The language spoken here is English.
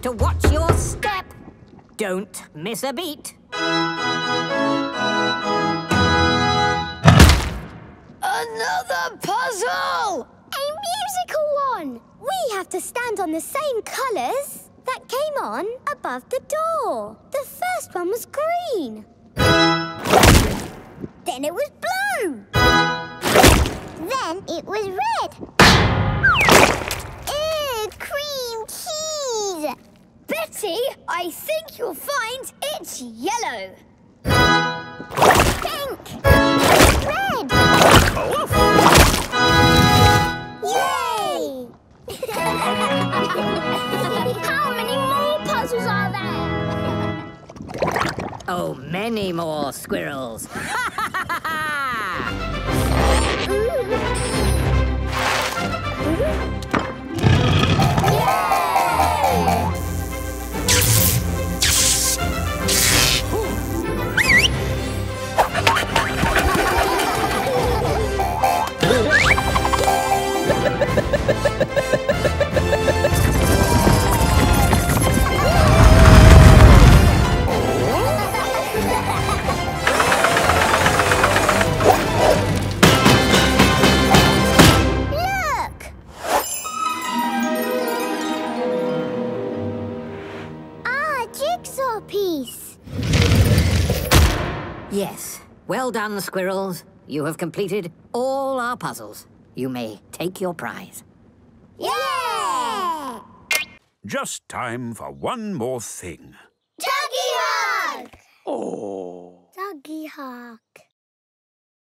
to watch your step. Don't miss a beat. Another puzzle! A musical one! We have to stand on the same colours that came on above the door. The first one was green. Then it was blue. Then it was red. Ew, cream cheese! Betty, I think you'll find it's yellow. Pink! Red! Yay! How many more puzzles are there? Oh, many more, Squirrels. Jigsaw piece. Yes. Well done, Squirrels. You have completed all our puzzles. You may take your prize. Yeah! Just time for one more thing.